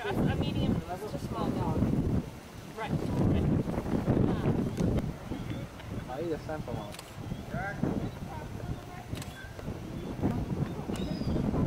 a medium to small dog. Right. Ahí está, como.